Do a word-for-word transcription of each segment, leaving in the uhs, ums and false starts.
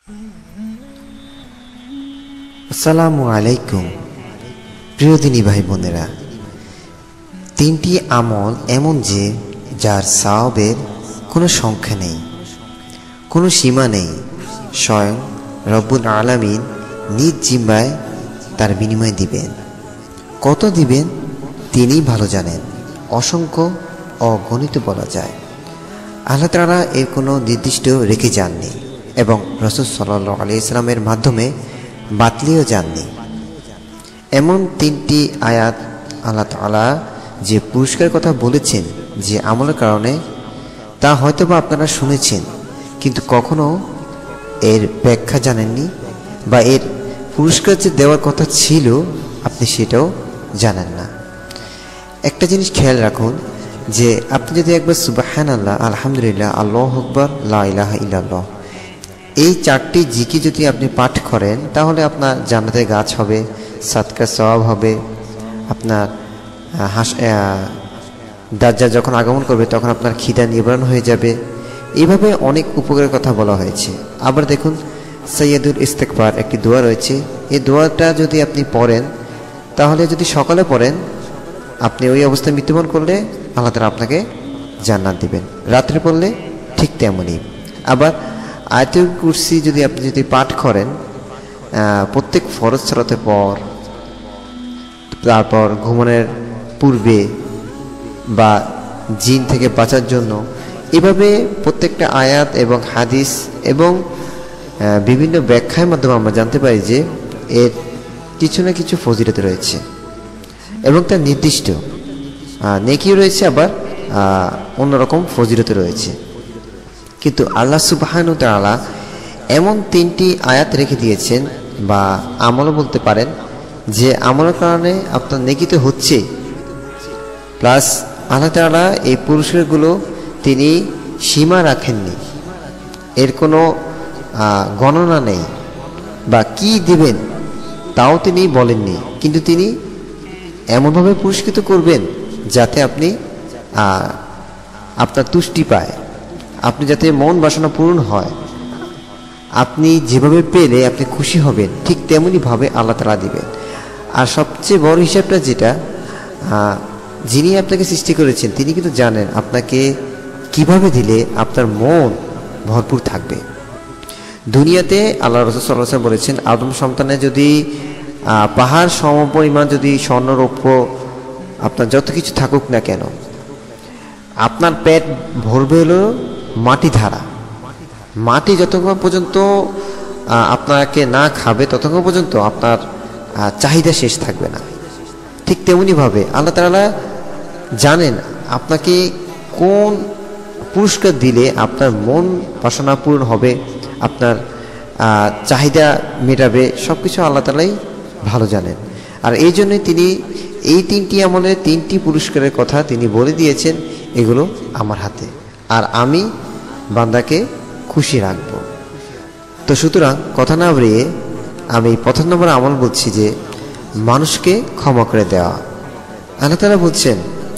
আসসালামু আলাইকুম প্রিয় দিনী ভাই বোনেরা, তিনটি আমল এমন যে যার সওয়াবের কোনো সংখ্যা নেই, কোনো সীমা নেই। স্বয়ং রব্বুল আলামিন নিজ জিম্মায় তার বিনিময় দিবেন। কত দিবেন তিনিই ভালো জানেন। অসংখ্য অগণিত বলা যায়। আল্লাহ তাআলা এর কোনো নির্দিষ্ট রেখে যাননি এবং রাসূল সাল্লাল্লাহু আলাইহি সাল্লামের মাধ্যমে বাতলিও যাননি। এমন তিনটি আয়াত আল্লাহ তাআলা যে পুরস্কারের কথা বলেছেন যে আমলের কারণে, তা হয়তোবা আপনারা শুনেছেন কিন্তু কখনো এর ব্যাখ্যা জানেননি, বা এর পুরস্কার যে দেওয়ার কথা ছিল আপনি সেটাও জানেন না। একটা জিনিস খেয়াল রাখুন যে আপনি যদি একবার সুবহানাল্লাহ, আলহামদুলিল্লাহ, আল্লাহু আকবার, লা ইলাহা ইল্লাল্লাহ এই চারটি জিকির যদি আপনি পাঠ করেন, তাহলে আপনার জান্নাতের গাছ হবে, সাদকার সওয়াব হবে, আপনার হাস দাজ্জাল যখন আগমন করবে তখন আপনার খিদা নিবারণ হয়ে যাবে। এইভাবে অনেক উপকারের কথা বলা হয়েছে। আবার দেখুন, সাইয়্যিদুল ইস্তিগফার একটি দোয়া রয়েছে। এই দোয়াটা যদি আপনি পড়েন, তাহলে যদি সকালে পড়েন, আপনি ওই অবস্থায় মৃত্যুবরণ করলে আল্লাহ তাআলা আপনাকে জান্নাত দিবেন। রাত্রে পড়লে ঠিক তেমনই। আবার আয়াতুল কুরসি যদি আপনি যদি পাঠ করেন প্রত্যেক ফরজ সালাতের পর, তারপর ঘুমানোর পূর্বে, বা জিন থেকে বাঁচার জন্য, এভাবে প্রত্যেকটা আয়াত এবং হাদিস এবং বিভিন্ন ব্যাখ্যার মাধ্যমে আমরা জানতে পারি যে এর কিছু না কিছু ফজিলত রয়েছে এবং তার নির্দিষ্ট নেকিও রয়েছে, আবার অন্যরকম ফজিলত রয়েছে। কিন্তু আল্লাহ সুবহানাহু ওয়া তাআলা এমন তিনটি আয়াত রেখে দিয়েছেন, বা আমলও বলতে পারেন, যে আমলের কারণে আপনার নেকিতে হচ্ছে, প্লাস আল্লাহ তাআলা এই পুরস্কারগুলো তিনি সীমা রাখেননি, এর কোনো গণনা নেই, বা কি দিবেন তাও তিনি বলেননি, কিন্তু তিনি এমনভাবে পুরস্কৃত করবেন যাতে আপনি আপনার তুষ্টি পায়, আপনি যাতে মন বাসনা পূরণ হয়, আপনি যেভাবে পেলে আপনি খুশি হবেন, ঠিক তেমনিভাবে আল্লাহ তাআলা দিবেন। আর সবচেয়ে বড় হিসাবটা যেটা, যিনি আপনাকে সৃষ্টি করেছেন তিনি কিন্তু জানেন আপনাকে কিভাবে দিলে আপনার মন ভরপুর থাকবে। দুনিয়াতে আল্লাহ রাসূল সাল্লাল্লাহু আলাইহি ওয়াসাল্লাম বলেছেন, আদম সন্তানে যদি পাহাড় সমপরিমাণ যদি স্বর্ণরৌপ্য আপনার যত কিছু থাকুক না কেন, আপনার পেট ভরবে হলো মাটি ধারা। মাটি যতক্ষণ পর্যন্ত আপনাকে না খাবে ততক্ষণ পর্যন্ত আপনার চাহিদা শেষ থাকবে না। ঠিক তেমনিভাবে আল্লাহ তাআলা জানেন আপনাকে কোন পুরস্কার দিলে আপনার মন বাসনা পূরণ হবে, আপনার চাহিদা মেটাবে, সব কিছু আল্লাহ তাআলাই ভালো জানেন। আর এই জন্যই তিনি এই তিনটি আমলের তিনটি পুরস্কারের কথা তিনি বলে দিয়েছেন, এগুলো আমার হাতে, আর আমি বান্দাকে খুশি রাখব। তো সুতরাং কথা না বাড়িয়ে আমি প্রথম নম্বর আমল বলছি যে মানুষকে ক্ষমা করে দেওয়া। আল্লাহ তাআলা বলছেন,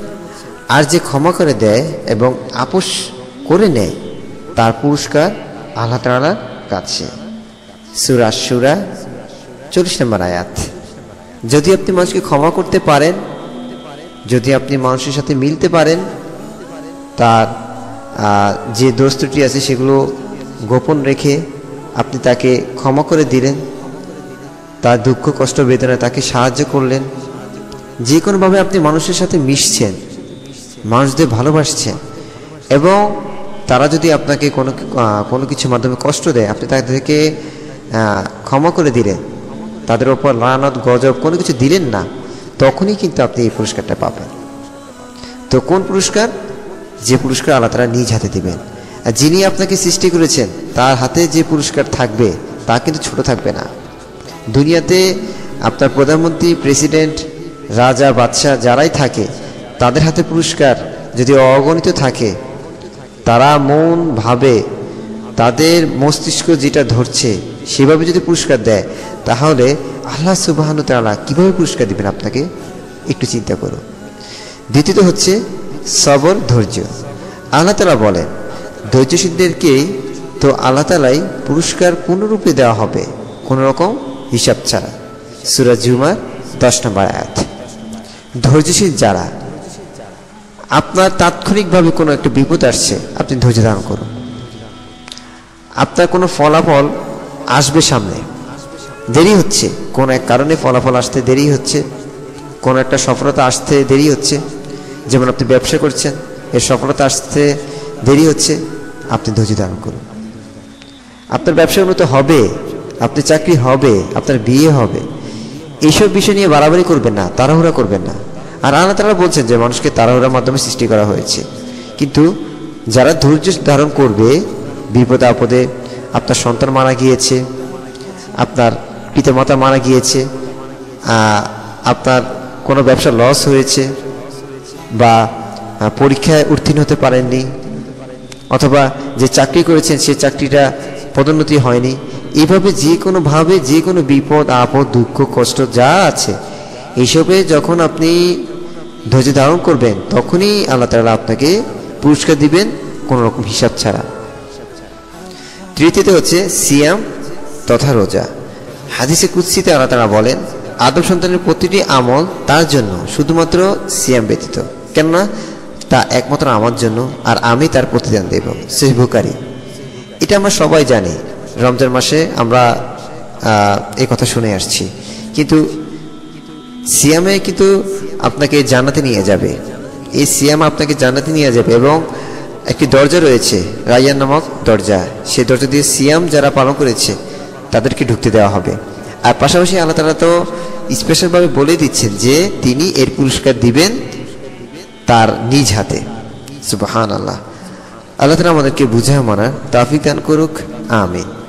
আর যে ক্ষমা করে দেয় এবং আপোষ করে নেয় তার পুরস্কার আল্লাহ তাআলার কাছে। সূরা আশ-শূরা চল্লিশ নম্বর আয়াত। যদি আপনি মানুষকে ক্ষমা করতে পারেন, যদি আপনি মানুষের সাথে মিলতে পারেন, তার যে দোষ ত্রুটি আছে সেগুলো গোপন রেখে আপনি তাকে ক্ষমা করে দিলেন, তার দুঃখ কষ্ট বেদনা তাকে সাহায্য করলেন, যে কোনোভাবে আপনি মানুষের সাথে মিশছেন, মানুষদের ভালোবাসছেন, এবং তারা যদি আপনাকে কোনো কোনো কিছুর মাধ্যমে কষ্ট দেয়, আপনি তাদেরকে ক্ষমা করে দিলেন, তাদের ওপর লানত গজব কোনো কিছু দিলেন না, তখনই কিন্তু আপনি এই পুরস্কারটা পাবেন। তো কোন পুরস্কার? যে পুরস্কার আল্লাহ তাআলা নিজ হাতে দিবেন। আর যিনি আপনাকে সৃষ্টি করেছেন তার হাতে যে পুরস্কার থাকবে তা কিন্তু ছোট থাকবে না। দুনিয়াতে আপনার প্রধানমন্ত্রী, প্রেসিডেন্ট, রাজা, বাদশাহ যারাই থাকে, তাদের হাতে পুরস্কার যদি অগণিত থাকে, তারা মন ভাবে, তাদের মস্তিষ্ক যেটা ধরছে সেভাবে যদি পুরস্কার দেয়, তাহলে আল্লাহ সুবহানাহু ওয়া তাআলা কীভাবে পুরস্কার দিবেন আপনাকে একটু চিন্তা করো। দ্বিতীয়ত হচ্ছে সবর, ধৈর্য। আল্লাহ তাআলা বলেন, ধৈর্যশীলদেরকে তো আল্লাহ তাআলাই পুরস্কার পূর্ণরূপে দেওয়া হবে, কোনো রকম হিসাব ছাড়া। সূরা জুমার দশ নম্বর আয়াত। ধৈর্যশীল যারা, আপনার তাৎক্ষণিকভাবে কোনো একটা বিপদ আসছে, আপনি ধৈর্য ধারণ করুন। আপনার কোনো ফলাফল আসবে সামনে, দেরি হচ্ছে, কোন এক কারণে ফলাফল আসতে দেরি হচ্ছে, কোন একটা সফলতা আসতে দেরি হচ্ছে, যেমন আপনি ব্যবসা করছেন, এর সফলতা আসতে দেরি হচ্ছে, আপনি ধৈর্য ধারণ করুন। আপনার ব্যবসা উন্নত হবে, আপনার চাকরি হবে, আপনার বিয়ে হবে, এইসব বিষয় নিয়ে বাড়াবাড়ি করবেন না, তাড়াহুড়া করবেন না। আর আল্লাহ তাআলা বলছেন যে মানুষকে তাড়াহুড়ার মাধ্যমে সৃষ্টি করা হয়েছে, কিন্তু যারা ধৈর্য ধারণ করবে, বিপদে আপদে, আপনার সন্তান মারা গিয়েছে, আপনার পিতামাতা মারা গিয়েছে, আপনার কোনো ব্যবসা লস হয়েছে, বা পরীক্ষায় উত্তীর্ণ হতে পারেননি, অথবা যে চাকরি করেছেন সে চাকরিটা পদোন্নতি হয়নি, এইভাবে যে কোনোভাবে যে কোনো বিপদ আপদ দুঃখ কষ্ট যা আছে, এইসবে যখন আপনি ধৈর্য ধারণ করবেন, তখনই আল্লাহ তাআলা আপনাকে পুরস্কার দিবেন, কোনো রকম হিসাব ছাড়া। তৃতীয়ত হচ্ছে সিয়াম তথা রোজা। হাদিসে কুদসিতে আল্লাহ তাআলা বলেন, আদম সন্তানের প্রতিটি আমল তার জন্য, শুধুমাত্র সিয়াম ব্যতীত, কেননা তা একমাত্র আমার জন্য, আর আমি তার প্রতিদান দেব। সহিহ বুখারী। এটা আমরা সবাই জানি, রমজান মাসে আমরা এই কথা শুনে আসছি, কিন্তু সিয়ামে কিন্তু আপনাকে জান্নাতে নিয়ে যাবে। এই সিয়াম আপনাকে জান্নাতে নিয়ে যাবে, এবং একটি দরজা রয়েছে, রায়্যান নামক দরজা, সেই দরজা দিয়ে সিয়াম যারা পালন করেছে তাদেরকে ঢুকতে দেওয়া হবে। আর পাশাপাশি আল্লাহ তাআলা তো স্পেশালভাবে বলে দিচ্ছেন যে তিনি এর পুরস্কার দিবেন তার নিজ হাতে। সুবহানাল্লাহ। আল্লাহ তাআলা আমাদেরকে বুঝায় মানার তৌফিক দান করুক, আমিন।